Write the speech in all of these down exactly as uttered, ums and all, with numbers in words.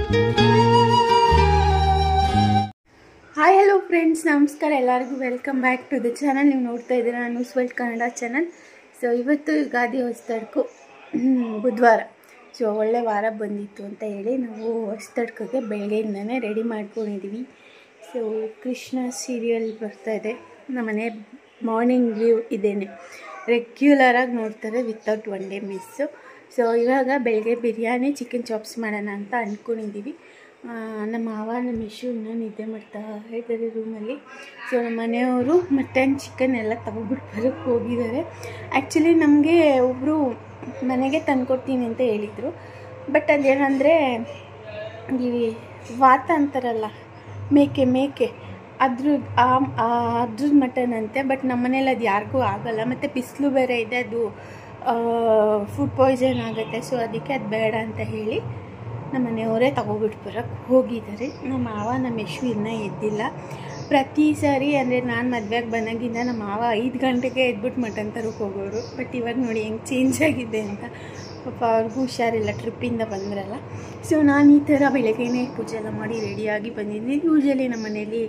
Hi hello friends, ನಮಸ್ಕಾರ ಎಲ್ಲರಿಗೂ. Welcome back to the channel. ನೀವು ನೋಡ್ತಾ ಇದ್ದೀರಾ news world Kannada channel. So ಇವತ್ತು ಯುಗಾದಿ ಹೊಸತಡ್ಕು ಬುಧವಾರ. ಸೊ ಒಳ್ಳೆ ವಾರ ಬಂದಿತ್ತು ಅಂತ ಹೇಳಿ ನಾವು ಹೊಸತಡ್ಕಿಗೆ ಬೆಳಗ್ಗೆಯಿಂದನೇ ರೆಡಿ ಮಾಡ್ಕೊಂಡಿದ್ದೀವಿ. ಸೊ ಕೃಷ್ಣ ಸೀರಿಯಲ್ ಬರ್ತಾಯಿದೆ. ನಮ್ಮನೆ ಮಾರ್ನಿಂಗ್ ವ್ಯೂ ಇದೇನೆ, ರೆಗ್ಯುಲರಾಗಿ ನೋಡ್ತಾರೆ without one day miss. So ಇವಾಗ ಬೆಳಗ್ಗೆ ಬಿರಿಯಾನಿ ಚಿಕನ್ ಚಾಪ್ಸ್ ಮಾಡೋಣ ಅಂತ ಅಂದ್ಕೊಂಡಿದ್ದೀವಿ. ನಮ್ಮ ಮಾವ ನಮ್ಮ ಇಶು ಇನ್ನೂ ನಿದ್ದೆ ಮಾಡ್ತಾ ಇದ್ದಾರೆ ರೂಮಲ್ಲಿ. ಸೊ ನಮ್ಮ ಮನೆಯವರು ಮಟನ್ ಚಿಕನ್ ಎಲ್ಲ ತಗೊಬಿಟ್ಟು ಬರೋಕ್ಕೆ ಹೋಗಿದ್ದಾರೆ. ಆ್ಯಕ್ಚುಲಿ ನಮಗೆ ಒಬ್ಬರು ಮನೆಗೆ ತಂದುಕೊಡ್ತೀನಿ ಅಂತ ಹೇಳಿದರು. ಬಟ್ ಅದೇನಂದರೆ ಈ ವಾತ ಅಂತಾರಲ್ಲ, ಮೇಕೆ ಮೇಕೆ ಅದ್ರದ್ದು ಅದ್ರದ್ದು ಮಟನ್ ಅಂತೆ. ಬಟ್ ನಮ್ಮ ಮನೇಲಿ ಅದು ಯಾರಿಗೂ ಆಗೋಲ್ಲ, ಮತ್ತು ಬಿಸಿಲು ಬೇರೆ ಇದೆ, ಅದು ಫುಡ್ ಪಾಯ್ಸನ್ ಆಗುತ್ತೆ. ಸೊ ಅದಕ್ಕೆ ಅದು ಬೇಡ ಅಂತ ಹೇಳಿ ನಮ್ಮ ಮನೆಯವರೇ ತಗೊಬಿಟ್ಟು ಬರೋಕ್ಕೆ ಹೋಗಿದ್ದಾರೆ. ನಮ್ಮ ಮಾವ ನಮ್ಮ ಯಶು ಇನ್ನೂ ಎದ್ದಿಲ್ಲ. ಪ್ರತಿ ಸಾರಿ ಅಂದರೆ ನಾನು ಮದುವೆಗೆ ಬಂದಾಗಿಂದ ನಮ್ಮ ಮಾವ ಐದು ಗಂಟೆಗೆ ಎದ್ಬಿಟ್ಟು ಮಟನ್ ತರಕ್ಕೆ ಹೋಗೋರು. ಬಟ್ ಇವಾಗ ನೋಡಿ ಹೆಂಗೆ ಚೇಂಜ್ ಆಗಿದೆ ಅಂತ. ಪಾಪ ಅವ್ರಿಗೂ ಹುಷಾರಿಲ್ಲ, ಟ್ರಿಪ್ಪಿಂದ ಬಂದ್ರಲ್ಲ. ಸೊ ನಾನು ಈ ಥರ ಬೆಳಗ್ಗೆನೇ ಪೂಜೆ ಎಲ್ಲ ಮಾಡಿ ರೆಡಿಯಾಗಿ ಬಂದಿದ್ದೀನಿ. ಯೂಶ್ವಲಿ ನಮ್ಮ ಮನೇಲಿ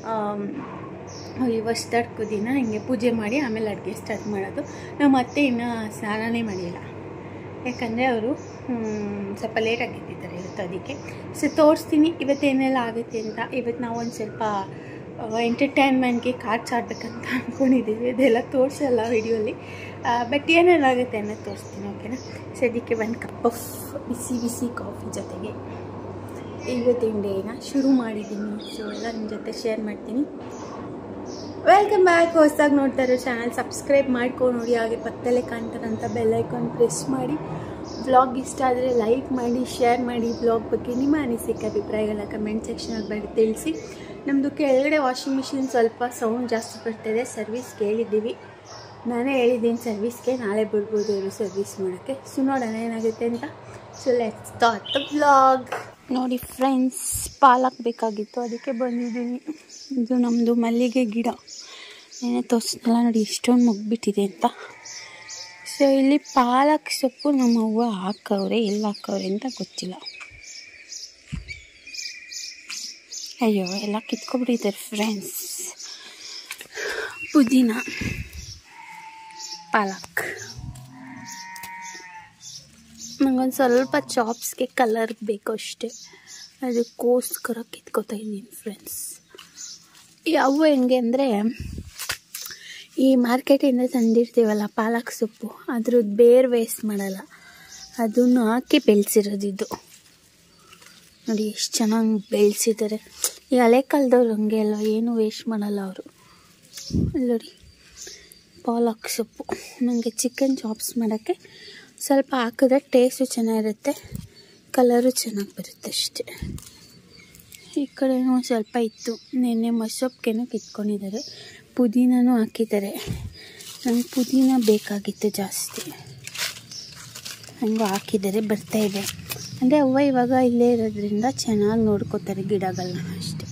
ಹೊಸತಡ್ಕು ದಿನ ಹಿಂಗೆ ಪೂಜೆ ಮಾಡಿ ಆಮೇಲೆ ಅಡುಗೆ ಸ್ಟಾರ್ಟ್ ಮಾಡೋದು. ನಮ್ಮ ಅತ್ತೆ ಇನ್ನೂ ಸ್ನಾನನೇ ಮಾಡಿಲ್ಲ, ಯಾಕಂದರೆ ಅವರು ಸ್ವಲ್ಪ ಲೇಟಾಗಿ ಎದ್ದಿದ್ದಾರೆ ಇವತ್ತು. ಅದಕ್ಕೆ ಸೊ ತೋರಿಸ್ತೀನಿ ಇವತ್ತೇನೆಲ್ಲ ಆಗುತ್ತೆ ಅಂತ. ಇವತ್ತು ನಾವು ಒಂದು ಸ್ವಲ್ಪ ಎಂಟರ್ಟೈನ್ಮೆಂಟ್ಗೆ ಕಾರ್ಡ್ಸ್ ಆಡಬೇಕಂತ ಅಂದ್ಕೊಂಡಿದ್ದೀವಿ. ಅದೆಲ್ಲ ತೋರಿಸಲ್ಲ ವಿಡಿಯೋಲಿ, ಬಟ್ ಏನೆಲ್ಲ ಆಗುತ್ತೆ ಅನ್ನೋದು ತೋರಿಸ್ತೀನಿ, ಓಕೆನಾ? ಸದ್ಯಕ್ಕೆ ಒಂದು ಕಪ್ ಆಫ್ ಬಿಸಿ ಬಿಸಿ ಕಾಫಿ ಜೊತೆಗೆ ಇವತ್ತಿನ ಡೇನ ಶುರು ಮಾಡಿದ್ದೀನಿ. ಸೊ ಎಲ್ಲ ನಿಮ್ಮ ಜೊತೆ ಶೇರ್ ಮಾಡ್ತೀನಿ. Welcome back. ಹೊಸದಾಗಿ ನೋಡ್ತಾ ಇರೋ ಚಾನಲ್ ಸಬ್ಸ್ಕ್ರೈಬ್ ಮಾಡ್ಕೊಂಡು ನೋಡಿ, ಹಾಗೆ ಪಕ್ಕದಲ್ಲೇ ಕಾಣ್ತಾರಂಥ ಬೆಲ್ ಐಕಾನ್ ಪ್ರೆಸ್ ಮಾಡಿ. ವ್ಲಾಗ್ ಇಷ್ಟ ಆದರೆ ಲೈಕ್ ಮಾಡಿ, ಶೇರ್ ಮಾಡಿ. ವ್ಲಾಗ್ ಬಗ್ಗೆ ನಿಮ್ಮ ಅನಿಸಿಕೆ ಅಭಿಪ್ರಾಯಗಳ ಕಮೆಂಟ್ ಸೆಕ್ಷನಲ್ಲಿ ಬರೀ ತಿಳಿಸಿ. ನಮ್ಮದು ಕೆಳಗಡೆ ವಾಷಿಂಗ್ ಮಿಷಿನ್ ಸ್ವಲ್ಪ ಸೌಂಡ್ ಜಾಸ್ತಿ ಬರ್ತಾಯಿದೆ. ಸರ್ವಿಸ್ ಕೇಳಿದ್ದೀವಿ, ನಾನೇ ಹೇಳಿದ್ದೀನಿ ಸರ್ವಿಸ್ಗೆ, ನಾಳೆ ಬರ್ಬೋದು ಇವರು ಸರ್ವಿಸ್ ಮಾಡೋಕ್ಕೆ. ಸೊ ನೋಡೋಣ ಏನಾಗುತ್ತೆ ಅಂತ. So let's start the vlog. ನೋಡಿ ಫ್ರೆಂಡ್ಸ್, ಪಾಲಕ್ ಬೇಕಾಗಿತ್ತು, ಅದಕ್ಕೆ ಬಂದಿದ್ದೀನಿ. ಇದು ನಮ್ಮದು ಮಲ್ಲಿಗೆ ಗಿಡ, ಏನೇ ತೋರಿಸ್ನಲ್ಲ ನೋಡಿ ಎಷ್ಟೊಂದು ಮುಗ್ಬಿಟ್ಟಿದೆ ಅಂತ. ಸೊ ಇಲ್ಲಿ ಪಾಲಕ್ ಸೊಪ್ಪು ನಮ್ಮ ಅವ್ವ ಹಾಕವ್ರೆ, ಎಲ್ಲಿ ಹಾಕವ್ರೆ ಅಂತ ಗೊತ್ತಿಲ್ಲ. ಅಯ್ಯೋ ಎಲ್ಲ ಕಿತ್ಕೊಬಿಟ್ಟಿದ್ದಾರೆ ಫ್ರೆಂಡ್ಸ್. ಪುದೀನ, ಪಾಲಕ್. ನಂಗೊಂದು ಸ್ವಲ್ಪ ಚಾಪ್ಸ್ಗೆ ಕಲರ್ ಬೇಕು ಅಷ್ಟೇ, ಅದಕ್ಕೋಸ್ಕರ ಕಿತ್ಕೊತಾ ಇದ್ದೀನಿ ಫ್ರೆಂಡ್ಸ್. ಯಾವ ಹೆಂಗೆ ಅಂದರೆ, ಈ ಮಾರ್ಕೆಟಿಂದ ತಂದಿರ್ತೀವಲ್ಲ ಪಾಲಕ್ ಸೊಪ್ಪು, ಅದ್ರದ್ದು ಬೇರೆ ವೇಸ್ಟ್ ಮಾಡಲ್ಲ, ಅದನ್ನು ಹಾಕಿ ಬೆಳೆಸಿರೋದಿದ್ದು. ನೋಡಿ ಎಷ್ಟು ಚೆನ್ನಾಗಿ ಬೆಳೆಸಿದ್ದಾರೆ. ಈ ಹಳೆ ಕಾಲದವ್ರು ಹಂಗೆ ಅಲ್ಲ, ಏನು ವೇಸ್ಟ್ ಮಾಡಲ್ಲ ಅವರು. ನೋಡಿ ಪಾಲಕ್ ಸೊಪ್ಪು ನನಗೆ ಚಿಕನ್ ಚಾಪ್ಸ್ ಮಾಡೋಕ್ಕೆ ಸ್ವಲ್ಪ ಹಾಕಿದ್ರೆ ಟೇಸ್ಟು ಚೆನ್ನಾಗಿರುತ್ತೆ, ಕಲರು ಚೆನ್ನಾಗಿ ಬರುತ್ತೆ ಅಷ್ಟೇ. ಈ ಕಡೆನೂ ಸ್ವಲ್ಪ ಇತ್ತು, ನೆನ್ನೆ ಮಸೊಪ್ಪಿಗೆನೂ ಕಿತ್ಕೊಂಡಿದ್ದಾರೆ. ಪುದೀನೂ ಹಾಕಿದ್ದಾರೆ, ನಂಗೆ ಪುದೀನ ಬೇಕಾಗಿತ್ತು ಜಾಸ್ತಿ, ಹಂಗೂ ಹಾಕಿದ್ದಾರೆ. ಬರ್ತಾಯಿದೆ ಅಂದರೆ ಅವ್ವ ಇವಾಗ ಇಲ್ಲೇ ಇರೋದ್ರಿಂದ ಚೆನ್ನಾಗಿ ನೋಡ್ಕೋತಾರೆ ಗಿಡಗಳನ್ನ ಅಷ್ಟೇ.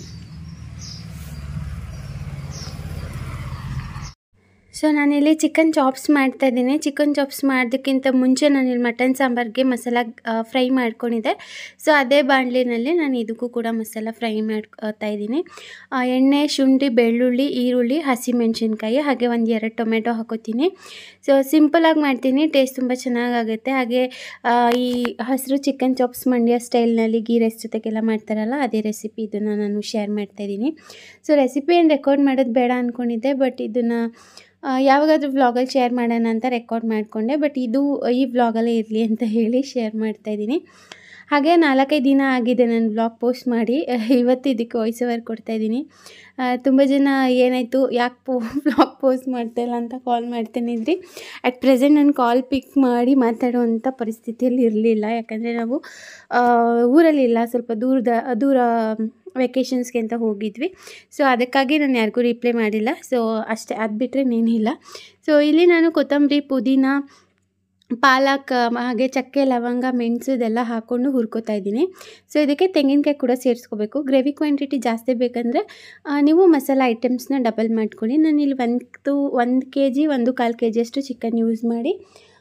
ಸೊ ನಾನಿಲ್ಲಿ ಚಿಕನ್ ಚಾಪ್ಸ್ ಮಾಡ್ತಾಯಿದ್ದೀನಿ. ಚಿಕನ್ ಚಾಪ್ಸ್ ಮಾಡೋದಕ್ಕಿಂತ ಮುಂಚೆ ನಾನಿಲ್ಲಿ ಮಟನ್ ಸಾಂಬಾರಿಗೆ ಮಸಾಲ ಫ್ರೈ ಮಾಡ್ಕೊಂಡಿದ್ದೆ. ಸೊ ಅದೇ ಬಾಣಲಿನಲ್ಲಿ ನಾನು ಇದಕ್ಕೂ ಕೂಡ ಮಸಾಲ ಫ್ರೈ ಮಾಡ್ತಾ ಇದ್ದೀನಿ. ಎಣ್ಣೆ, ಶುಂಠಿ, ಬೆಳ್ಳುಳ್ಳಿ, ಈರುಳ್ಳಿ, ಹಸಿಮೆಣಸಿನ್ಕಾಯಿ, ಹಾಗೆ ಒಂದು ಎರಡು ಟೊಮೆಟೊ ಹಾಕೋತೀನಿ. ಸೊ ಸಿಂಪಲಾಗಿ ಮಾಡ್ತೀನಿ, ಟೇಸ್ಟ್ ತುಂಬ ಚೆನ್ನಾಗಾಗುತ್ತೆ. ಹಾಗೆ ಈ ಹಸಿರು ಚಿಕನ್ ಚಾಪ್ಸ್ ಮಂಡ್ಯ ಸ್ಟೈಲ್ನಲ್ಲಿ ಗೀ ರೈಸ್ ಜೊತೆಗೆಲ್ಲ ಮಾಡ್ತಾರಲ್ಲ, ಅದೇ ರೆಸಿಪಿ ಇದನ್ನು ನಾನು ಶೇರ್ ಮಾಡ್ತಾಯಿದ್ದೀನಿ. ಸೊ ರೆಸಿಪಿ ಏನು ರೆಕಾರ್ಡ್ ಮಾಡೋದು ಬೇಡ ಅಂದ್ಕೊಂಡಿದ್ದೆ, ಬಟ್ ಇದನ್ನು ಯಾವಾಗಾದ್ರೂ ವ್ಲಾಗಲ್ಲಿ ಶೇರ್ ಮಾಡೋಣ ಅಂತ ರೆಕಾರ್ಡ್ ಮಾಡಿಕೊಂಡೆ. ಬಟ್ ಇದು ಈ ವ್ಲಾಗಲ್ಲೇ ಇರಲಿ ಅಂತ ಹೇಳಿ ಶೇರ್ ಮಾಡ್ತಾಯಿದ್ದೀನಿ. ಹಾಗೆ ನಾಲ್ಕೈದು ದಿನ ಆಗಿದೆ ನಾನು ವ್ಲಾಗ್ ಪೋಸ್ಟ್ ಮಾಡಿ. ಇವತ್ತು ಇದಕ್ಕೆ ವಾಯ್ಸ್ ಓವರ್ ಕೊಡ್ತಾಯಿದ್ದೀನಿ. ತುಂಬ ಜನ ಏನಾಯಿತು ಯಾಕೆ ಪೋ ವ್ಲಾಗ್ ಪೋಸ್ಟ್ ಮಾಡ್ತಾಯಿಲ್ಲ ಅಂತ ಕಾಲ್ ಮಾಡ್ತಾನಿದ್ರಿ. ಅಟ್ ಪ್ರೆಸೆಂಟ್ ನಾನು ಕಾಲ್ ಪಿಕ್ ಮಾಡಿ ಮಾತಾಡುವಂಥ ಪರಿಸ್ಥಿತಿಯಲ್ಲಿ ಇರಲಿಲ್ಲ, ಯಾಕಂದರೆ ನಾವು ಊರಲ್ಲಿಲ್ಲ, ಸ್ವಲ್ಪ ದೂರದ ದೂರ ವೆಕೇಷನ್ಸ್ಗೆ ಅಂತ ಹೋಗಿದ್ವಿ. ಸೊ ಅದಕ್ಕಾಗಿ ನಾನು ಯಾರಿಗೂ ರಿಪ್ಲೈ ಮಾಡಿಲ್ಲ. ಸೊ ಅಷ್ಟೇ, ಅದು ಬಿಟ್ಟರೆ ಇನ್ನೇನಿಲ್ಲ. ಸೊ ಇಲ್ಲಿ ನಾನು ಕೊತ್ತಂಬರಿ, ಪುದೀನ, ಪಾಲಕ್, ಹಾಗೆ ಚಕ್ಕೆ, ಲವಂಗ, ಮೆಣಸು ಇದೆಲ್ಲ ಹಾಕ್ಕೊಂಡು ಹುರ್ಕೋತಾ ಇದ್ದೀನಿ. ಸೊ ಇದಕ್ಕೆ ತೆಂಗಿನಕಾಯಿ ಕೂಡ ಸೇರಿಸ್ಕೋಬೇಕು. ಗ್ರೇವಿ ಕ್ವಾಂಟಿಟಿ ಜಾಸ್ತಿ ಬೇಕಂದರೆ ನೀವು ಮಸಾಲ ಐಟಮ್ಸ್ನ ಡಬಲ್ ಮಾಡ್ಕೊಳ್ಳಿ. ನಾನಿಲ್ಲಿ ಒಂದು ಒಂದು ಕೆ ಜಿ ಒಂದು ಕಾಲು ಕೆ ಜಿಯಷ್ಟು ಚಿಕನ್ ಯೂಸ್ ಮಾಡಿ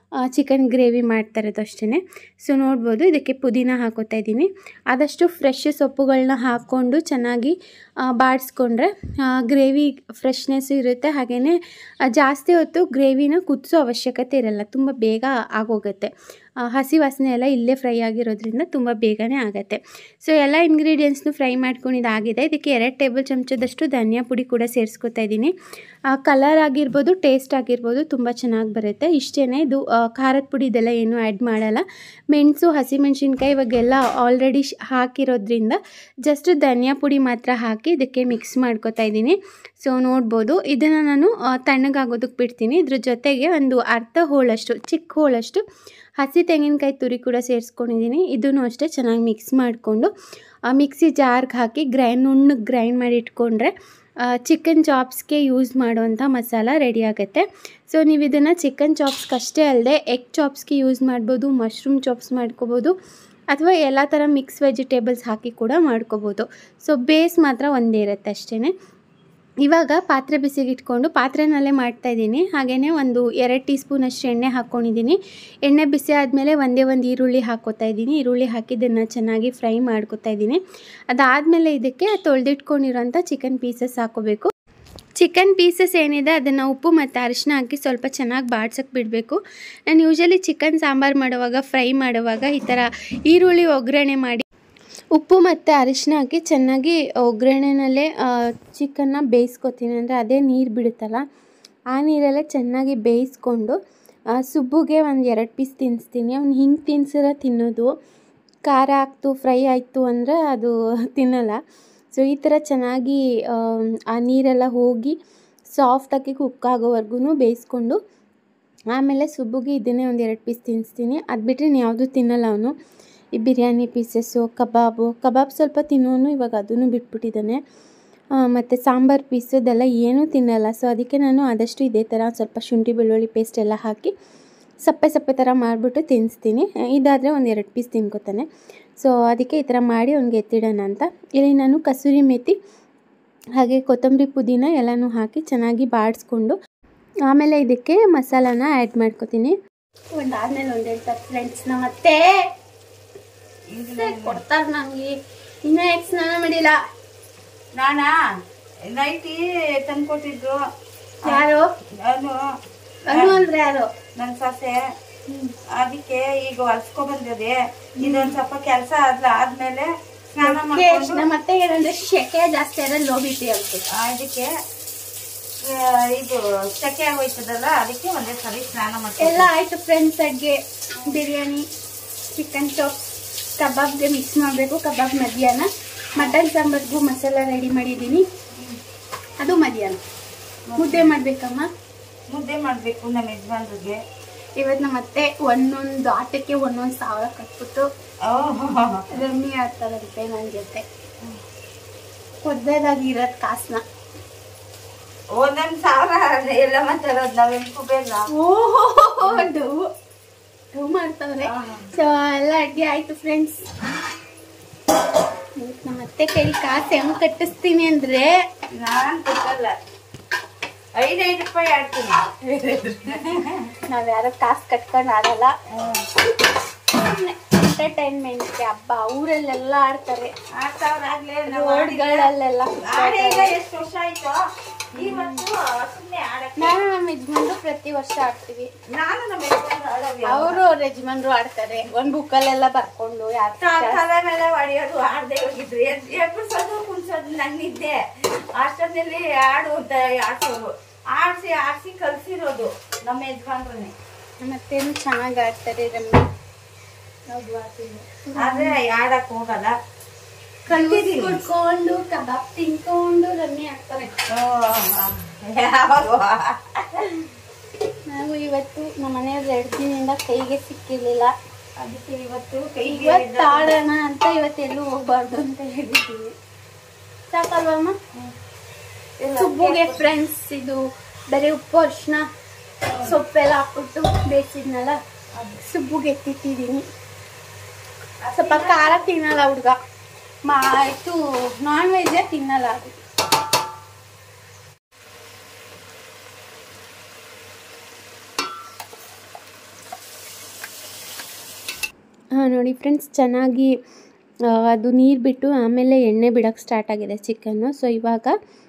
ಚಿಕನ್ ಗ್ರೇವಿ ಮಾಡ್ತಾ ಇರೋದು ಅಷ್ಟೇ. ಸೊ ನೋಡ್ಬೋದು ಇದಕ್ಕೆ ಪುದೀನ ಹಾಕೋತಾ ಇದ್ದೀನಿ. ಆದಷ್ಟು ಫ್ರೆಶ್ ಸೊಪ್ಪುಗಳನ್ನ ಹಾಕ್ಕೊಂಡು ಚೆನ್ನಾಗಿ ಬಾಡಿಸ್ಕೊಂಡ್ರೆ ಗ್ರೇವಿ ಫ್ರೆಶ್ನೆಸ್ ಇರುತ್ತೆ. ಹಾಗೆಯೇ ಜಾಸ್ತಿ ಹೊತ್ತು ಗ್ರೇವಿನ ಕುದಿಸೋ ಅವಶ್ಯಕತೆ ಇರಲ್ಲ, ತುಂಬ ಬೇಗ ಆಗೋಗುತ್ತೆ. ಹಸಿ ವಾಸನೆ ಎಲ್ಲ ಇಲ್ಲೇ ಫ್ರೈ ಆಗಿರೋದ್ರಿಂದ ತುಂಬ ಬೇಗನೆ ಆಗುತ್ತೆ. ಸೊ ಎಲ್ಲ ಇಂಗ್ರೀಡಿಯೆಂಟ್ಸ್ನು ಫ್ರೈ ಮಾಡ್ಕೊಂಡಿದ್ದಾಗಿದೆ. ಇದಕ್ಕೆ ಎರಡು ಟೇಬಲ್ ಚಮಚದಷ್ಟು ಧನಿಯಾ ಪುಡಿ ಕೂಡ ಸೇರಿಸ್ಕೊತಾ ಇದ್ದೀನಿ. ಕಲರ್ ಆಗಿರ್ಬೋದು, ಟೇಸ್ಟ್ ಆಗಿರ್ಬೋದು ತುಂಬ ಚೆನ್ನಾಗಿ ಬರುತ್ತೆ. ಇಷ್ಟೇ, ಇದು ಖಾರದ ಪುಡಿ ಇದೆಲ್ಲ ಏನೂ ಆ್ಯಡ್ ಮಾಡಲ್ಲ. ಮೆಣಸು, ಹಸಿಮೆಣ್ಸಿನ್ಕಾಯಿ ಇವಾಗೆಲ್ಲ ಆಲ್ರೆಡಿ ಹಾಕಿರೋದ್ರಿಂದ ಜಸ್ಟ್ ಧನಿಯಾ ಪುಡಿ ಮಾತ್ರ ಹಾಕಿ ಇದಕ್ಕೆ ಮಿಕ್ಸ್ ಮಾಡ್ಕೊತಾ ಇದ್ದೀನಿ. ಸೊ ನೋಡ್ಬೋದು ಇದನ್ನು ನಾನು ತಣ್ಣಗಾಗೋದಕ್ಕೆ ಬಿಡ್ತೀನಿ. ಇದ್ರ ಜೊತೆಗೆ ಒಂದು ಅರ್ಧ ಹೋಳಷ್ಟು, ಚಿಕ್ಕ ಹೋಳಷ್ಟು ಹಸಿ ತೆಂಗಿನಕಾಯಿ ತುರಿ ಕೂಡ ಸೇರಿಸ್ಕೊಂಡಿದ್ದೀನಿ. ಇದನ್ನು ಅಷ್ಟೇ ಚೆನ್ನಾಗಿ ಮಿಕ್ಸ್ ಮಾಡಿಕೊಂಡು ಮಿಕ್ಸಿ ಜಾರ್ಗೆ ಹಾಕಿ ಗ್ರೈಂಡ್ ನುಣ್ಣಗೆ ಗ್ರೈಂಡ್ ಮಾಡಿ ಇಟ್ಕೊಂಡ್ರೆ ಚಿಕನ್ ಚಾಪ್ಸ್ಗೆ ಯೂಸ್ ಮಾಡುವಂಥ ಮಸಾಲ ರೆಡಿ ಆಗುತ್ತೆ. ಸೊ ನೀವು ಇದನ್ನು ಚಿಕನ್ ಚಾಪ್ಸ್ಗಷ್ಟೇ ಅಲ್ಲದೆ ಎಗ್ ಚಾಪ್ಸ್ಗೆ ಯೂಸ್ ಮಾಡ್ಬೋದು, ಮಶ್ರೂಮ್ ಚಾಪ್ಸ್ ಮಾಡ್ಕೋಬೋದು, ಅಥವಾ ಎಲ್ಲ ಥರ ಮಿಕ್ಸ್ ವೆಜಿಟೇಬಲ್ಸ್ ಹಾಕಿ ಕೂಡ ಮಾಡ್ಕೋಬೋದು. ಸೊ ಬೇಸ್ ಮಾತ್ರ ಒಂದೇ ಇರುತ್ತೆ ಅಷ್ಟೇ. ಇವಾಗ ಪಾತ್ರೆ ಬಿಸಿಗೆ ಇಟ್ಕೊಂಡು ಪಾತ್ರೆನಲ್ಲೇ ಮಾಡ್ತಾಯಿದ್ದೀನಿ. ಹಾಗೆಯೇ ಒಂದು ಎರಡು ಟೀ ಸ್ಪೂನಷ್ಟು ಎಣ್ಣೆ ಹಾಕ್ಕೊಂಡಿದ್ದೀನಿ. ಎಣ್ಣೆ ಬಿಸಿ ಆದಮೇಲೆ ಒಂದೇ ಒಂದು ಈರುಳ್ಳಿ ಹಾಕ್ಕೋತಾ ಇದ್ದೀನಿ. ಈರುಳ್ಳಿ ಹಾಕಿದ್ದನ್ನು ಚೆನ್ನಾಗಿ ಫ್ರೈ ಮಾಡ್ಕೊತಾ ಇದ್ದೀನಿ. ಅದಾದಮೇಲೆ ಇದಕ್ಕೆ ತೊಳೆದಿಟ್ಕೊಂಡಿರೋಂಥ ಚಿಕನ್ ಪೀಸಸ್ ಹಾಕೋಬೇಕು. ಚಿಕನ್ ಪೀಸಸ್ ಏನಿದೆ ಅದನ್ನು ಉಪ್ಪು ಮತ್ತು ಅರಿಶಿನ ಹಾಕಿ ಸ್ವಲ್ಪ ಚೆನ್ನಾಗಿ ಬಾಡ್ಸೋಕ್ಕೆ ಬಿಡಬೇಕು. ನಾನು ಯೂಶಲಿ ಚಿಕನ್ ಸಾಂಬಾರು ಮಾಡುವಾಗ, ಫ್ರೈ ಮಾಡುವಾಗ ಈ ಥರ ಈರುಳ್ಳಿ ಒಗ್ಗರಣೆ ಮಾಡಿ ಉಪ್ಪು ಮತ್ತು ಅರಿಶಿನ ಹಾಕಿ ಚೆನ್ನಾಗಿ ಒಗ್ಗರಣೆನಲ್ಲೇ ಚಿಕನ್ನ ಬೇಯಿಸ್ಕೊತೀನಿ. ಅಂದರೆ ಅದೇ ನೀರು ಬಿಡುತ್ತಲ್ಲ, ಆ ನೀರಲ್ಲೇ ಚೆನ್ನಾಗಿ ಬೇಯಿಸ್ಕೊಂಡು ಸುಬ್ಬುಗೆ ಒಂದು ಎರಡು ಪೀಸ್ ತಿನ್ನಿಸ್ತೀನಿ. ಅವ್ನು ಹಿಂಗೆ ತಿನ್ಸಿರೋ ತಿನ್ನೋದು, ಖಾರ ಹಾಕ್ತು ಫ್ರೈ ಆಯಿತು ಅಂದರೆ ಅದು ತಿನ್ನಲ್ಲ. ಸೊ ಈ ಥರ ಚೆನ್ನಾಗಿ ಆ ನೀರೆಲ್ಲ ಹೋಗಿ ಸಾಫ್ಟಾಗಿ ಕುಕ್ ಆಗೋವರೆಗೂ ಬೇಯಿಸ್ಕೊಂಡು ಆಮೇಲೆ ಸುಬ್ಬುಗೆ ಇದನ್ನೇ ಒಂದು ಎರಡು ಪೀಸ್ ತಿನ್ನಿಸ್ತೀನಿ. ಅದು ಬಿಟ್ಟರೆ ಯಾವುದೂ ತಿನ್ನಲ್ಲ ಅವನು. ಈ ಬಿರಿಯಾನಿ ಪೀಸಸ್ಸು, ಕಬಾಬು ಕಬಾಬ್ ಸ್ವಲ್ಪ ತಿನ್ನೋನು, ಇವಾಗ ಅದನ್ನು ಬಿಟ್ಬಿಟ್ಟಿದ್ದಾನೆ. ಮತ್ತು ಸಾಂಬಾರು ಪೀಸು ಇದೆಲ್ಲ ಏನೂ ತಿನ್ನಲ್ಲ. ಸೊ ಅದಕ್ಕೆ ನಾನು ಆದಷ್ಟು ಇದೇ ಥರ ಸ್ವಲ್ಪ ಶುಂಠಿ ಬೆಳ್ಳುಳ್ಳಿ ಪೇಸ್ಟ್ ಎಲ್ಲ ಹಾಕಿ ಸಪ್ಪೆ ಸಪ್ಪೆ ಥರ ಮಾಡಿಬಿಟ್ಟು ತಿನ್ನಿಸ್ತೀನಿ. ಇದಾದರೆ ಒಂದು ಎರಡು ಪೀಸ್ ತಿನ್ಕೋತಾನೆ. ಸೊ ಅದಕ್ಕೆ ಈ ಥರ ಮಾಡಿ ಅವ್ನಿಗೆ ಎತ್ತಿಡೋಣ ಅಂತ. ಇಲ್ಲಿ ನಾನು ಕಸೂರಿ ಮೇಥಿ ಹಾಗೆ ಕೊತ್ತಂಬರಿ ಪುದೀನ ಎಲ್ಲನೂ ಹಾಕಿ ಚೆನ್ನಾಗಿ ಬಾಡಿಸ್ಕೊಂಡು ಆಮೇಲೆ ಇದಕ್ಕೆ ಮಸಾಲಾನ ಆ್ಯಡ್ ಮಾಡ್ಕೊತೀನಿ. ಒಂದಾದ್ಮೇಲೆ ಒಂದು ಹೇಳ್ತಾರೆ ಫ್ರೆಂಡ್ಸ್, ನಮ್ಮತ್ತೆ ಕೊಡ್ತಾರೆ ನನಗೆ. ಇನ್ನೂ ಯಾಕೆ ಸ್ನಾನ ಮಾಡಿಲ್ಲ? ನಾನಾ ನೈಟಿ ತಂದ್ಕೊಟ್ಟಿದ್ರು. ಯಾರು? ನಾನು ಅನು ಅಂದ್ರೆ ಯಾರು? ನನ್ನ ಸೊಸೆ. ಅದಕ್ಕೆ ಈಗ ಹೊಲ್ಸ್ಕೊ ಬಂದಿದೆ. ಇದೊಂದು ಸ್ವಲ್ಪ ಕೆಲಸ ಆದ್ಲ ಆದ್ಮೇಲೆ ಸ್ನಾನ ಮಾಡ್ಕೊಂಡು ನಮ್ಮ ಅತ್ತೆಗೆ ಏನಂದ್ರೆ ಶೆಕೆ ಜಾಸ್ತಿ ಆದ್ರೆ ಲೋ ಬಿ ಪಿ ಅಂತ, ಅದಕ್ಕೆ ಇದು ಶೆಕೆ ಆಗೋಯ್ತದಲ್ಲ, ಅದಕ್ಕೆ ಒಂದೇ ಸರಿ ಸ್ನಾನ ಮಾಡ್ತೀನಿ. ಎಲ್ಲ ಆಯ್ತು ಫ್ರೆಂಡ್ಸ್. ಅಡ್ಗೆ ಬಿರಿಯಾನಿ, ಚಿಕನ್ ಚಾಪ್, ಕಬಾಬ್ಗೆ ಮಿಕ್ಸ್ ಮಾಡಬೇಕು. ಕಬಾಬ್ ಮಧ್ಯಾಹ್ನ. ಮಟನ್ ಸಾಂಬಾರ್ಗೂ ಮಸಾಲ ರೆಡಿ ಮಾಡಿದ್ದೀನಿ, ಅದು ಮಧ್ಯಾಹ್ನ. ಮುದ್ದೆ ಮಾಡಬೇಕಮ್ಮ, ಮುದ್ದೆ ಮಾಡಬೇಕು ನಮ್ಮ ಯಜಮಾನ್ರಿಗೆ. ಇವತ್ತು ನಮ್ಮ ಅತ್ತೆ ಒಂದೊಂದು ಆಟಕ್ಕೆ ಒಂದೊಂದು ಸಾವಿರ ಕಟ್ಬಿಟ್ಟು ರಮ್ಮಿ ಆಡ್ತಾರಂತೆ ನನ್ನ ಜೊತೆ. ಕೊಡ್ಬೇದಾಗಿರೋದು ಕಾಸನ್ನ ಒಂದೊಂದು ಸಾವಿರ ಎಲ್ಲ ಮಾತಾಡೋದು ನಾವೆಂಟು ಬೇಡ. ಓಹೋ ಡವ್ ಡವ್ ಮಾಡ್ತಾವ್ರೆ. ಸೊ ಎಲ್ಲ ಅಡ್ಗೆ ಆಯ್ತು ಫ್ರೆಂಡ್ಸ್. ನಮ್ಮ ಅತ್ತೆ ಕೈ ಕಾಸು ಹೆಂಗ್ ಕಟ್ಟಿಸ್ತೀನಿ ಅಂದ್ರೆ ನಾನ್ ಕೊಟ್ಟಲ್ಲ, ಐದೈದು ರೂಪಾಯಿ ಆಡ್ತೀನಿ. ನಾವ್ ಯಾರೋ ಕಾಸು ಕಟ್ಕೊಂಡು ಆಡಲ್ಲ. ಎಂಟರ್ಟೈನ್ಮೆಂಟ್ಗೆ ಹಬ್ಬ ಊರಲ್ಲೆಲ್ಲ ಆಡ್ತಾರೆ. ಆಡ್ತಾವ್ರಾಗ್ಲೇ ರೋಡ್ಗಳಲ್ಲೆಲ್ಲ. ಎಷ್ಟು ವರ್ಷ ಆಯ್ತು ಇವತ್ತು ಸುಮ್ಮನೆ ಆಡಕ್ಕೆ. ನಾನು ನಮ್ಮ ಯಜಮಾನ್ರು ಪ್ರತಿ ವರ್ಷ ಆಡ್ತೀವಿ. ನಾನು ನಮ್ಮ ಯಜಮಾನ್ರು ಅವರು ಅವ್ರ ಯಜಮಾನ್ರು ಆಡ್ತಾರೆ. ಒಂದ್ ಬುಕ್ಕಲ್ಲೆಲ್ಲ ಬರ್ಕೊಂಡು ತಲೆ ಮೇಲೆ ಹೊಡೆಯೋದು, ಆಡದೆ ಹೋಗಿದ್ರು, ಎಬ್ಬಿಸೋದು ಕುಣ್ಸೋದು ನನ್ನಿದ್ದೆ. ಅಷ್ಟೊತ್ತಲ್ಲಿ ಆಡು ಅಂತ ಆಡ್ಸೋರು, ಆಡ್ಸಿ ಆಡ್ಸಿ ಕಲ್ಸಿರೋದು ನಮ್ಮ ಯಜಮಾನ್ರನ್ನೇ. ಮತ್ತೇನು ಚೆನ್ನಾಗಿ ಆಡ್ತಾರೆ ರಮ್ಮಿ. ಆದ್ರೆ ಆಡಕ್ ಹೋಗಲ್ಲ. ಕುಡ್ಕೊಂಡು ಕಬಾಬ್ ತಿನ್ಕೊಂಡು ರಮ್ಮಿ ಆಡ್ತಾರೆ. ನಾವು ಇವತ್ತು ನಮ್ಮ ಮನೆಯವ್ರ ಎರಡು ದಿನದಿಂದ ಕೈಗೆ ಸಿಕ್ಕಿರ್ಲಿಲ್ಲ, ಅದಕ್ಕೆ ಇವತ್ತು ಕೈಗೆ ಇವತ್ತು ಆಡೋಣ ಅಂತ. ಇವತ್ತೆಲ್ಲೂ ಹೋಗ್ಬಾರ್ದು ಅಂತ ಹೇಳಿದ್ದೀವಿ. ಸಾಕಲ್ವಮ್ಮ? ಸುಬ್ಬುಗೆ ಫ್ರೆಂಡ್ಸ್ ಇದು ಬರೀ ಉಪ್ಪು ಅರ್ಶಿನ ಸೊಪ್ಪೆಲ್ಲ ಹಾಕ್ಬಿಟ್ಟು ಬೇಯಿಸಿದ್ನಲ್ಲ, ಸುಬ್ಬುಗೆ ಎತ್ತಿಟ್ಟಿದ್ದೀನಿ. ಸ್ವಲ್ಪ ಖಾರ ತಿನ್ನಲ್ಲ ಹುಡುಗ, ಮಾತು ನಾನ್ ವೆಜ್ಜೇ ತಿನ್ನಲ್ಲ. ಅದು ನೋಡಿ ಫ್ರೆಂಡ್ಸ್, ಚೆನ್ನಾಗಿ ಅದು ನೀರು ಬಿಟ್ಟು ಆಮೇಲೆ ಎಣ್ಣೆ ಬಿಡೋಕ್ಕೆ ಸ್ಟಾರ್ಟ್ ಆಗಿದೆ ಚಿಕನ್ನು. ಸೊ ಇವಾಗ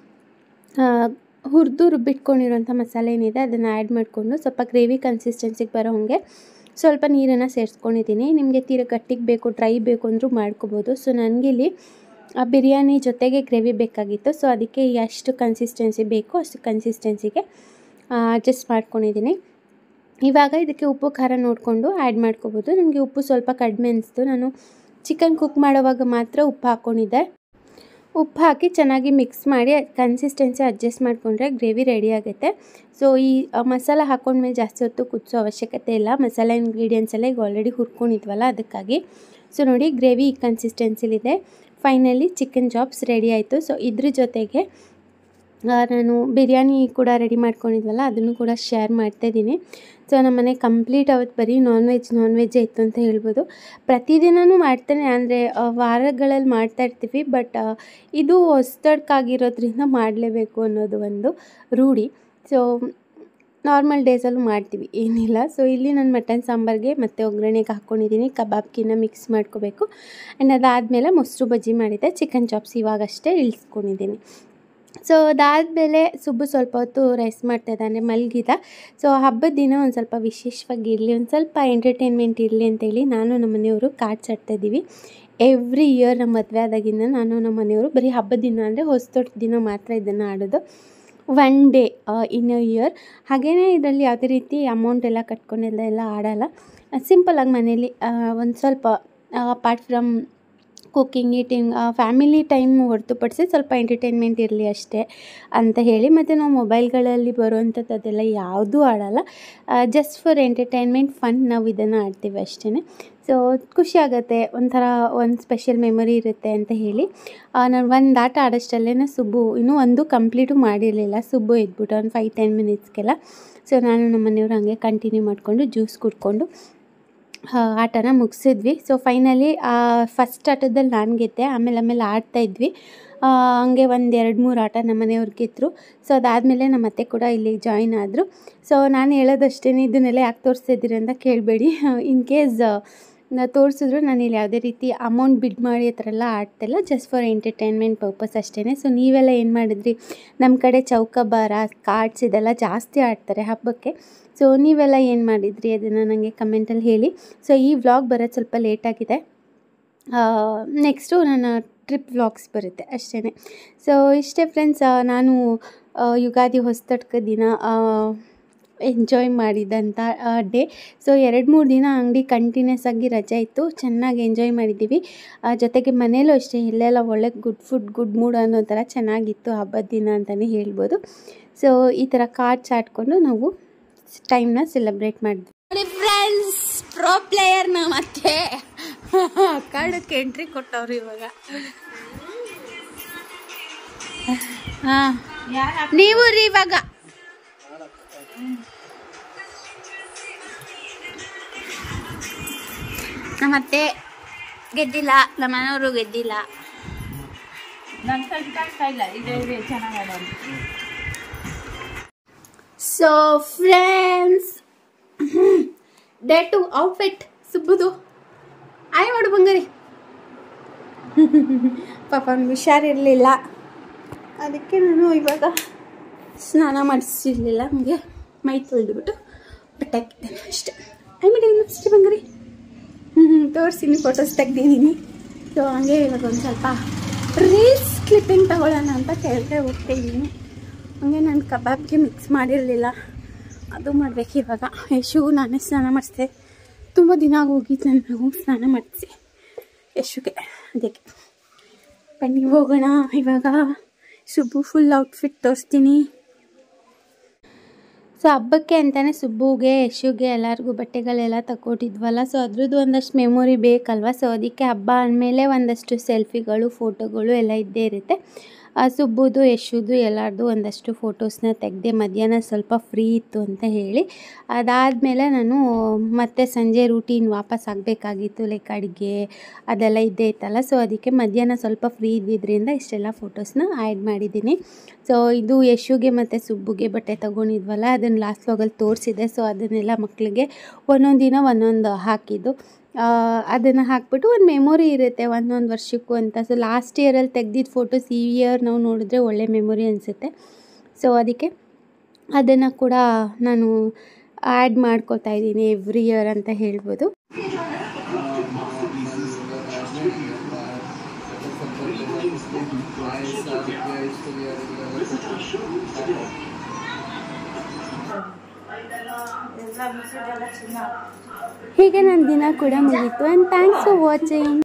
ಹುರಿದು ರುಬ್ಬಿಟ್ಕೊಂಡಿರೋಂಥ ಮಸಾಲೆ ಏನಿದೆ ಅದನ್ನು ಆ್ಯಡ್ ಮಾಡಿಕೊಂಡು ಸ್ವಲ್ಪ ಗ್ರೇವಿ ಕನ್ಸಿಸ್ಟೆನ್ಸಿಗೆ ಬರೋ ಹಾಗೆ ಸ್ವಲ್ಪ ನೀರನ್ನು ಸೇರಿಸ್ಕೊಂಡಿದ್ದೀನಿ. ನಿಮಗೆ ತೀರ ಗಟ್ಟಿಗೆ ಬೇಕು, ಡ್ರೈ ಬೇಕು ಅಂದರೂ ಮಾಡ್ಕೋಬೋದು. ಸೊ ನನಗಿಲ್ಲಿ ಬಿರಿಯಾನಿ ಜೊತೆಗೆ ಗ್ರೇವಿ ಬೇಕಾಗಿತ್ತು. ಸೊ ಅದಕ್ಕೆ ಎಷ್ಟು ಕನ್ಸಿಸ್ಟೆನ್ಸಿ ಬೇಕು ಅಷ್ಟು ಕನ್ಸಿಸ್ಟೆನ್ಸಿಗೆ ಅಡ್ಜಸ್ಟ್ ಮಾಡ್ಕೊಂಡಿದ್ದೀನಿ. ಇವಾಗ ಇದಕ್ಕೆ ಉಪ್ಪು ಖಾರ ನೋಡಿಕೊಂಡು ಆ್ಯಡ್ ಮಾಡ್ಕೋಬೋದು. ನನಗೆ ಉಪ್ಪು ಸ್ವಲ್ಪ ಕಡಿಮೆ ಅನಿಸ್ತು. ನಾನು ಚಿಕನ್ ಕುಕ್ ಮಾಡೋವಾಗ ಮಾತ್ರ ಉಪ್ಪು ಹಾಕ್ಕೊಂಡಿದ್ದೆ. ಉಪ್ಪು ಹಾಕಿ ಚೆನ್ನಾಗಿ ಮಿಕ್ಸ್ ಮಾಡಿ ಕನ್ಸಿಸ್ಟೆನ್ಸಿ ಅಡ್ಜಸ್ಟ್ ಮಾಡಿಕೊಂಡ್ರೆ ಗ್ರೇವಿ ರೆಡಿ ಆಗುತ್ತೆ. ಸೊ ಈ ಮಸಾಲ ಹಾಕ್ಕೊಂಡ್ಮೇಲೆ ಜಾಸ್ತಿ ಹೊತ್ತು ಕುದಿಸೋ ಅವಶ್ಯಕತೆ ಇಲ್ಲ. ಮಸಾಲೆ ಇಂಗ್ರೀಡಿಯೆಂಟ್ಸ್ ಎಲ್ಲ ಈಗ ಆಲ್ರೆಡಿ ಹುರ್ಕೊಂಡಿದ್ವಲ್ಲ ಅದಕ್ಕಾಗಿ. ಸೊ ನೋಡಿ ಗ್ರೇವಿ ಈ ಕನ್ಸಿಸ್ಟೆನ್ಸಿಲಿದೆ. ಫೈನಲಿ ಚಿಕನ್ ಚಾಪ್ಸ್ ರೆಡಿ ಆಯಿತು. ಸೊ ಇದ್ರ ಜೊತೆಗೆ ನಾನು ಬಿರಿಯಾನಿ ಕೂಡ ರೆಡಿ ಮಾಡ್ಕೊಂಡಿದ್ವಲ್ಲ ಅದನ್ನು ಕೂಡ ಶೇರ್ ಮಾಡ್ತಾಯಿದ್ದೀನಿ. ಸೊ ನಮ್ಮನೆ ಕಂಪ್ಲೀಟ್ ಅವತ್ತು ಬರೀ ನಾನ್ ವೆಜ್ ನಾನ್ ವೆಜ್ಜೇ ಇತ್ತು ಅಂತ ಹೇಳ್ಬೋದು. ಪ್ರತಿದಿನವೂ ಮಾಡ್ತೇನೆ, ಅಂದರೆ ವಾರಗಳಲ್ಲಿ ಮಾಡ್ತಾಯಿರ್ತೀವಿ. ಬಟ್ ಇದು ಹೊಸದಕ್ಕಾಗಿರೋದ್ರಿಂದ ಮಾಡಲೇಬೇಕು ಅನ್ನೋದು ಒಂದು ರೂಢಿ. ಸೊ ನಾರ್ಮಲ್ ಡೇಸಲ್ಲೂ ಮಾಡ್ತೀವಿ, ಏನಿಲ್ಲ. ಸೊ ಇಲ್ಲಿ ನಾನು ಮಟನ್ ಸಾಂಬಾರಿಗೆ ಮತ್ತು ಒಗ್ಗರಣೆಗೆ ಹಾಕ್ಕೊಂಡಿದ್ದೀನಿ. ಕಬಾಬ್ಕಿನ್ನ ಮಿಕ್ಸ್ ಮಾಡ್ಕೋಬೇಕು. ಆ್ಯಂಡ್ ಅದಾದಮೇಲೆ ಮೊಸರು ಬಜ್ಜಿ ಮಾಡಿದ್ದೆ. ಚಿಕನ್ ಚಾಪ್ಸ್ ಇವಾಗಷ್ಟೇ ಇಳಿಸ್ಕೊಂಡಿದ್ದೀನಿ. ಸೊ ಅದಾದಮೇಲೆ ಸುಬ್ಬು ಸ್ವಲ್ಪ ಹೊತ್ತು ರೆಸ್ಟ್ ಮಾಡ್ತಾಯಿದ್ದಾನೆ, ಮಲಗಿದ. ಸೊ ಹಬ್ಬದ ದಿನ ಒಂದು ಸ್ವಲ್ಪ ವಿಶೇಷವಾಗಿ ಇರಲಿ, ಒಂದು ಸ್ವಲ್ಪ ಎಂಟರ್ಟೈನ್ಮೆಂಟ್ ಇರಲಿ ಅಂತೇಳಿ ನಾನು ನಮ್ಮ ಮನೆಯವರು ಕಾರ್ಡ್ಸ್ ಆಡ್ತಾಯಿದ್ದೀವಿ. ಎವ್ರಿ ಇಯರ್ ನಮ್ಮ ಮದುವೆ ಆದಾಗಿಂದ ನಾನು ನಮ್ಮ ಮನೆಯವರು ಬರೀ ಹಬ್ಬದ ದಿನ ಅಂದರೆ ಹೊಸದೊಟ್ಟು ದಿನ ಮಾತ್ರ ಇದನ್ನು ಆಡೋದು, one day in a year. ಹಾಗೆಯೇ ಇದರಲ್ಲಿ ಯಾವುದೇ ರೀತಿ ಅಮೌಂಟ್ ಎಲ್ಲ ಕಟ್ಕೊಂಡೆಲ್ಲ ಎಲ್ಲ ಆಡೋಲ್ಲ. ಸಿಂಪಲಾಗಿ ಮನೇಲಿ ಒಂದು ಸ್ವಲ್ಪ apart from cooking eating family time ಹೊರತುಪಡಿಸಿ ಸ್ವಲ್ಪ ಎಂಟರ್ಟೈನ್ಮೆಂಟ್ ಇರಲಿ ಅಷ್ಟೇ ಅಂತ ಹೇಳಿ. ಮತ್ತು ನಾವು ಮೊಬೈಲ್ಗಳಲ್ಲಿ ಬರುವಂಥದ್ದು ಅದೆಲ್ಲ ಯಾವುದೂ ಆಡೋಲ್ಲ. ಜಸ್ಟ್ ಫಾರ್ ಎಂಟರ್ಟೈನ್ಮೆಂಟ್ ಫನ್ ನಾವು ಇದನ್ನು ಆಡ್ತೀವಿ ಅಷ್ಟೇ. ಸೊ ಖುಷಿ ಆಗುತ್ತೆ, ಒಂಥರ ಒಂದು ಸ್ಪೆಷಲ್ ಮೆಮೊರಿ ಇರುತ್ತೆ ಅಂತ ಹೇಳಿ ನಾನು ಒಂದು ಆಟ ಆಡೋಷ್ಟಲ್ಲೇ ಸುಬ್ಬು ಇನ್ನೂ ಒಂದು ಕಂಪ್ಲೀಟು ಮಾಡಿರಲಿಲ್ಲ. ಸುಬ್ಬು ಎದ್ಬಿಟ್ಟು ಒಂದು ಫೈವ್ ಟೆನ್ ಮಿನಿಟ್ಸ್ಗೆಲ್ಲ. ಸೊ ನಾನು ನಮ್ಮ ಮನೆಯವರು ಹಾಗೆ ಕಂಟಿನ್ಯೂ ಮಾಡಿಕೊಂಡು ಜ್ಯೂಸ್ ಕುಡ್ಕೊಂಡು ಆಟನ ಮುಗಿಸಿದ್ವಿ. ಸೊ ಫೈನಲಿ ಫಸ್ಟ್ ಆಟದಲ್ಲಿ ನಾನು ಗೆದ್ದೆ. ಆಮೇಲೆ ಆಮೇಲೆ ಆಡ್ತಾಯಿದ್ವಿ. ಹಂಗೆ ಒಂದು ಎರಡು ಮೂರು ಆಟ ನಮ್ಮ ಮನೆಯವ್ರು ಗೆದ್ದರು. ಸೊ ಅದಾದಮೇಲೆ ನಮ್ಮ ಅತ್ತೆ ಕೂಡ ಇಲ್ಲಿ ಜಾಯಿನ್ ಆದರು. ಸೊ ನಾನು ಹೇಳೋದಷ್ಟೇ, ಇದನ್ನೆಲ್ಲ ಯಾಕೆ ತೋರಿಸ್ತಿದ್ದೀರಿ ಅಂತ ಕೇಳಬೇಡಿ. ಇನ್ ಕೇಸ್ ತೋರಿಸಿದ್ರು ನಾನು ಇಲ್ಲಿ ಯಾವುದೇ ರೀತಿ ಅಮೌಂಟ್ ಬಿಡ್ ಮಾಡಿ ಆ ಥರ ಎಲ್ಲ ಆಡ್ತಿಲ್ಲ, ಜಸ್ಟ್ ಫಾರ್ ಎಂಟರ್ಟೈನ್ಮೆಂಟ್ ಪರ್ಪಸ್ ಅಷ್ಟೇ. ಸೊ ನೀವೆಲ್ಲ ಏನು ಮಾಡಿದ್ರಿ? ನಮ್ಮ ಕಡೆ ಚೌಕಾಬಾರ, ಕಾರ್ಡ್ಸ್ ಇದೆಲ್ಲ ಜಾಸ್ತಿ ಆಡ್ತಾರೆ ಹಬ್ಬಕ್ಕೆ. ಸೊ ನೀವೆಲ್ಲ ಏನು ಮಾಡಿದ್ರಿ ಅದನ್ನು ನನಗೆ ಕಮೆಂಟಲ್ಲಿ ಹೇಳಿ. ಸೊ ಈ ವ್ಲಾಗ್ ಬರೋದು ಸ್ವಲ್ಪ ಲೇಟಾಗಿದೆ. ನೆಕ್ಸ್ಟು ನನ್ನ ಟ್ರಿಪ್ ವ್ಲಾಗ್ಸ್ ಬರುತ್ತೆ ಅಷ್ಟೇ. ಸೊ ಇಷ್ಟೇ ಫ್ರೆಂಡ್ಸ್, ನಾನು ಯುಗಾದಿ ಹೊಸತಡ್ಕ ದಿನ ಎಂಜಾಯ್ ಮಾಡಿದಂಥ ಡೇ. ಸೊ ಎರಡು ಮೂರು ದಿನ ಅಂಗಡಿ ಕಂಟಿನ್ಯೂಸ್ ಆಗಿ ರಜೆ ಇತ್ತು, ಚೆನ್ನಾಗಿ ಎಂಜಾಯ್ ಮಾಡಿದ್ದೀವಿ. ಜೊತೆಗೆ ಮನೇಲೂ ಅಷ್ಟೇ ಎಲ್ಲೆಲ್ಲ ಒಳ್ಳೆ ಗುಡ್ ಫುಡ್ ಗುಡ್ ಮೂಡ್ ಅನ್ನೋ ಥರ ಚೆನ್ನಾಗಿತ್ತು ಹಬ್ಬದ ದಿನ ಅಂತಲೇ ಹೇಳ್ಬೋದು. ಸೊ ಈ ಥರ ಕಾರ್ಡ್ಸ್ ಆಡ್ಕೊಂಡು ನಾವು ಟೈಮ್ನ ಸೆಲೆಬ್ರೇಟ್ ಮಾಡಿದ್ವಿ. ನೋಡಿ ಫ್ರೆಂಡ್ಸ್, ಪ್ರೋ ಪ್ಲೇಯರ್ ನಾವು ಮತ್ತೆ ಕಾರ್ಡಕ್ಕೆ ಎಂಟ್ರಿ ಕೊಟ್ಟವ್ರು ಇವಾಗ. ಹಾಂ ನೀವು ರೀ ಇವಾಗ ನಮ್ಮತ್ತೆ ಗೆದ್ದಿಲ್ಲ, ನಮ್ಮ ಮನೆಯವರು ಗೆದ್ದಿಲ್ಲ. ನನ್ನ ಕೈಗೆ ಕಾಣ್ತಾ ಇಲ್ಲ, ಇದೇ ಚೆನ್ನಾಗಿ ಆಡೋದು. So friends, day two outfit ಸುಬ್ಬುದು. ಆಯ್ ಮಾಡು ಬಂಗಾರಿ. ಪಾಪ ಅವ್ನಿಗೆ ಹುಷಾರಿರಲಿಲ್ಲ, ಅದಕ್ಕೆ ನಾನು ಇವಾಗ ಸ್ನಾನ ಮಾಡಿಸಿರ್ಲಿಲ್ಲ. ನಮಗೆ ಮೈ ತೊಳೆದುಬಿಟ್ಟು ಬಟ್ಟೆ ಹಾಕಿದ್ದೇನೆ ಅಷ್ಟೇ. ಆಯ್ ಮಾಡಿ ಅಷ್ಟೇ ಬಂಗಾರಿ. ಹ್ಞೂ ಹ್ಞೂ ತೋರಿಸ್ತೀನಿ, ಫೋಟೋಸ್ ತೆಗ್ದಿದ್ದೀನಿ. ಸೊ ಹಂಗೆ ಇವಾಗ ಒಂದು ಸ್ವಲ್ಪ ರೀಲ್ಸ್ ಕ್ಲಿಪ್ಪಿಂಗ್ ತಗೊಳ್ಳೋಣ ಅಂತ ಕೆಳಗೆ ಹೋಗ್ತಾಯಿದ್ದೀನಿ. ಹಂಗೆ ನಾನು ಕಬಾಬ್ಗೆ ಮಿಕ್ಸ್ ಮಾಡಿರಲಿಲ್ಲ, ಅದು ಮಾಡಬೇಕು ಇವಾಗ. ಯಶು ನಾನೇ ಸ್ನಾನ ಮಾಡಿಸಿದೆ, ತುಂಬ ದಿನ ಆಗೋಗಿತ್ತು ನನಗೂ ಸ್ನಾನ ಮಾಡಿಸಿ ಯಶುಗೆ. ಅದಕ್ಕೆ ಬನ್ನಿ ಹೋಗೋಣ ಇವಾಗ. ಸುಬ್ಬು ಫುಲ್ ಔಟ್ಫಿಟ್ ತೋರಿಸ್ತೀನಿ. ಸೊ ಹಬ್ಬಕ್ಕೆ ಅಂತಲೇ ಸುಬ್ಬುಗೆ ಯಶುಗೆ ಎಲ್ಲರಿಗೂ ಬಟ್ಟೆಗಳೆಲ್ಲ ತಗೊಟ್ಟಿದ್ವಲ್ಲ. ಸೊ ಅದ್ರದ್ದು ಒಂದಷ್ಟು ಮೆಮೊರಿ ಬೇಕಲ್ವ. ಸೊ ಅದಕ್ಕೆ ಹಬ್ಬ ಅಂದಮೇಲೆ ಒಂದಷ್ಟು ಸೆಲ್ಫಿಗಳು ಫೋಟೋಗಳು ಎಲ್ಲ ಇದ್ದೇ ಇರುತ್ತೆ. ಸುಬ್ಬುದು ಯಶುದು ಎಲ್ಲರದು ಒಂದಷ್ಟು ಫೋಟೋಸ್ನ ತೆಗೆದೆ. ಮಧ್ಯಾಹ್ನ ಸ್ವಲ್ಪ ಫ್ರೀ ಇತ್ತು ಅಂತ ಹೇಳಿ ಅದಾದಮೇಲೆ ನಾನು ಮತ್ತೆ ಸಂಜೆ ರೂಟೀನ್ ವಾಪಸ್ ಆಗಬೇಕಾಗಿತ್ತು, ಲೈಕ್ ಅಡುಗೆ ಅದೆಲ್ಲ ಇದ್ದೇ ಇತ್ತಲ್ಲ. ಸೊ ಅದಕ್ಕೆ ಮಧ್ಯಾಹ್ನ ಸ್ವಲ್ಪ ಫ್ರೀ ಇದ್ದಿದ್ದರಿಂದ ಇಷ್ಟೆಲ್ಲ ಫೋಟೋಸ್ನ ಆ್ಯಡ್ ಮಾಡಿದ್ದೀನಿ. ಸೊ ಇದು ಯಶುಗೆ ಮತ್ತು ಸುಬ್ಬುಗೆ ಬಟ್ಟೆ ತೊಗೊಂಡಿದ್ವಲ್ಲ, ಅದನ್ನು ಲಾಸ್ಟ್ ವ್ಲಾಗಲ್ಲಿ ತೋರಿಸಿದೆ. ಸೊ ಅದನ್ನೆಲ್ಲ ಮಕ್ಕಳಿಗೆ ಒಂದೊಂದು ದಿನ ಒಂದೊಂದು ಹಾಕಿದ್ದು. ಅದನ್ನು ಹಾಕ್ಬಿಟ್ಟು ಒಂದು ಮೆಮೊರಿ ಇರುತ್ತೆ ಒಂದೊಂದು ವರ್ಷಕ್ಕೂ ಅಂತ. ಸೊ ಲಾಸ್ಟ್ ಇಯರಲ್ಲಿ ತೆಗ್ದಿದ್ದ ಫೋಟೋಸ್ ಈ ಇಯರ್ ನಾವು ನೋಡಿದ್ರೆ ಒಳ್ಳೆ ಮೆಮೊರಿ ಅನಿಸುತ್ತೆ. ಸೊ ಅದಕ್ಕೆ ಅದನ್ನು ಕೂಡ ನಾನು ಆ್ಯಡ್ ಮಾಡ್ಕೋತಾ ಇದ್ದೀನಿ ಎವ್ರಿ ಇಯರ್ ಅಂತ ಹೇಳ್ಬೋದು. ಹೀಗೆ ನನ್ನ ದಿನ ಕೂಡ ಮುಗೀತು. And thanks for watching.